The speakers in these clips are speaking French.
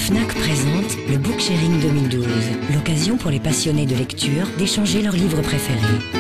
Fnac présente le Book Sharing 2012, l'occasion pour les passionnés de lecture d'échanger leurs livres préférés.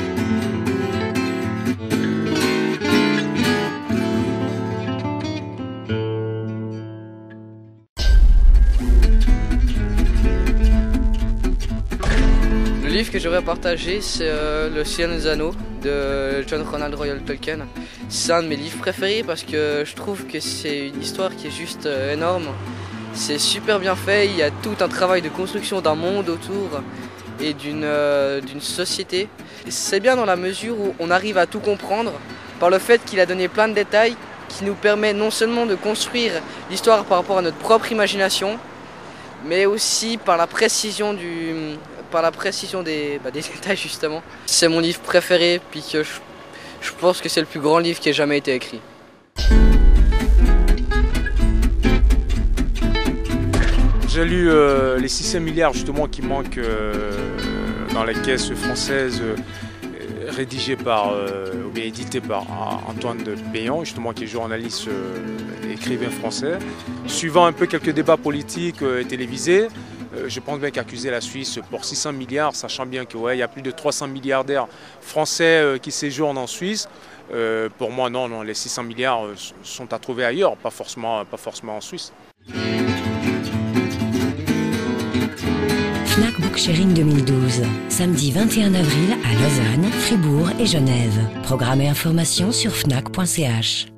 Le livre que j'aurais partagé, c'est Le Seigneur des Anneaux de John Ronald Reuel Tolkien. C'est un de mes livres préférés parce que je trouve que c'est une histoire qui est juste énorme. C'est super bien fait, il y a tout un travail de construction d'un monde autour et d'une société. C'est bien dans la mesure où on arrive à tout comprendre par le fait qu'il a donné plein de détails qui nous permet non seulement de construire l'histoire par rapport à notre propre imagination, mais aussi par la précision des détails justement. C'est mon livre préféré, puis que je pense que c'est le plus grand livre qui ait jamais été écrit. J'ai lu les 600 milliards justement qui manquent dans la caisse française rédigée par, ou bien éditée par Antoine de Péan, justement qui est journaliste et écrivain français. Suivant un peu quelques débats politiques télévisés, je pense bien qu'accuser la Suisse pour 600 milliards, sachant bien qu'il y a plus de 300 milliardaires français qui séjournent en Suisse. Pour moi, non, les 600 milliards sont à trouver ailleurs, pas forcément en Suisse. Fnac Book Sharing 2012, samedi 21 avril à Lausanne, Fribourg et Genève. Programme et informations sur fnac.ch.